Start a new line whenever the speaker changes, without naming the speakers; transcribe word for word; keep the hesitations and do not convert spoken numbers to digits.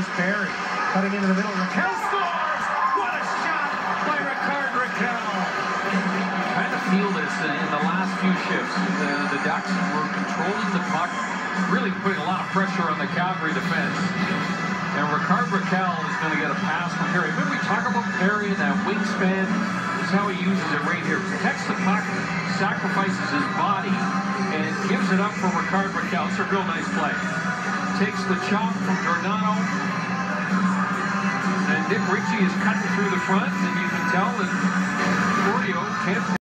Barry cutting into the middle. Rakell scores! What a shot by Rickard Rakell!
Kind of feel this in, in the last few shifts. The, the Ducks were controlling the puck, really putting a lot of pressure on the Calgary defense. And Rickard Rakell is going to get a pass from Perry. When we talk about Perry and that wingspan, this is how he uses it right here. Protects the puck, sacrifices his body, and gives it up for Rickard Rakell. It's a real nice play. Takes the chop from Giordano. And Nick Ritchie is cutting through the front, and you can tell that Cordio can't